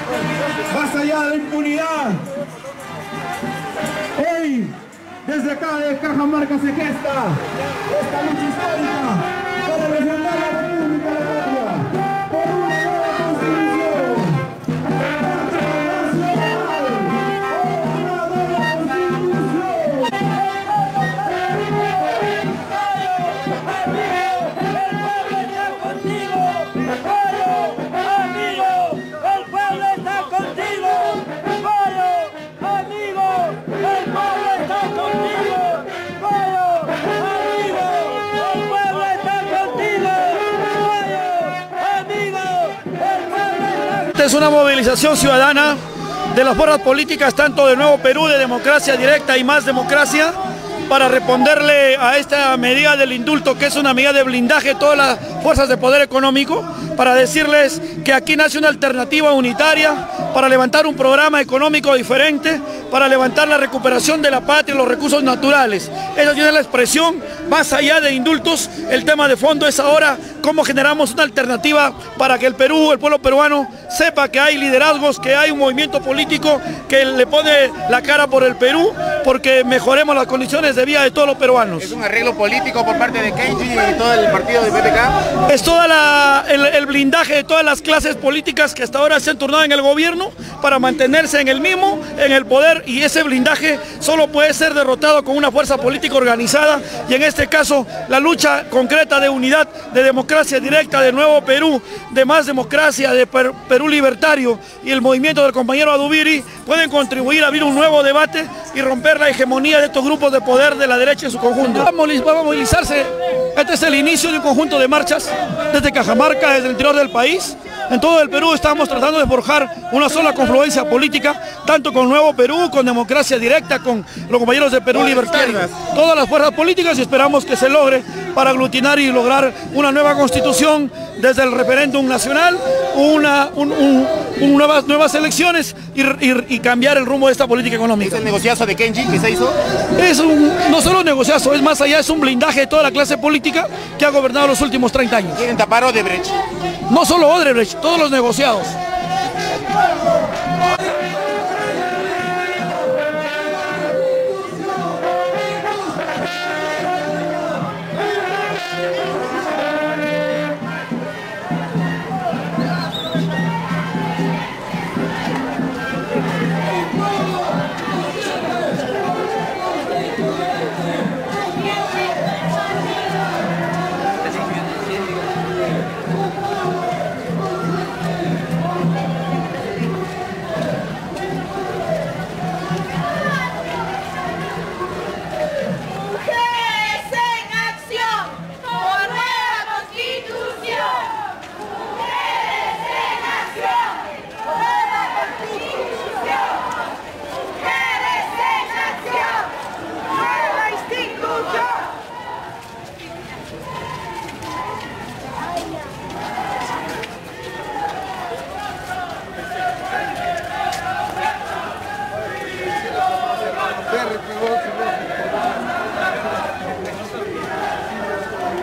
Basta ya de impunidad. Hoy, desde acá de Cajamarca se gesta esta lucha histórica para defender la República de Colombia por una nueva constitución. Es una movilización ciudadana de las fuerzas políticas, tanto de Nuevo Perú, de Democracia Directa y Más Democracia, para responderle a esta medida del indulto, que es una medida de blindaje de todas las fuerzas de poder económico, para decirles que aquí nace una alternativa unitaria para levantar un programa económico diferente, para levantar la recuperación de la patria y los recursos naturales. Esa tiene la expresión, más allá de indultos, el tema de fondo es ahora cómo generamos una alternativa para que el Perú, el pueblo peruano, sepa que hay liderazgos, que hay un movimiento político que le pone la cara por el Perú, porque mejoremos las condiciones de vida de todos los peruanos. ¿Es un arreglo político por parte de Kenji y todo el partido de PPK? Es todo el blindaje de todas las clases políticas que hasta ahora se han turnado en el gobierno para mantenerse en el poder, y ese blindaje solo puede ser derrotado con una fuerza política organizada, y en este caso la lucha concreta de unidad, de Democracia Directa, de Nuevo Perú, de Más Democracia, de Perú Libertario y el movimiento del compañero Adubiri pueden contribuir a abrir un nuevo debate y romper la hegemonía de estos grupos de poder de la derecha en su conjunto. Va a movilizarse, este es el inicio de un conjunto de marchas desde Cajamarca, desde el interior del país. En todo el Perú estamos tratando de forjar una sola confluencia política, tanto con Nuevo Perú, con Democracia Directa, con los compañeros de Perú Libertario, todas las fuerzas políticas, y esperamos que se logre para aglutinar y lograr una nueva constitución desde el referéndum nacional, nuevas elecciones y cambiar el rumbo de esta política económica. ¿Es el negociazo de Kenji que se hizo? Es no solo un negociazo, es más allá, es un blindaje de toda la clase política que ha gobernado los últimos 30 años. ¿Quieren tapar Odebrecht? No solo Odebrecht, todos los negociados.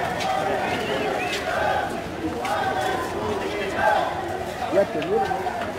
Ya te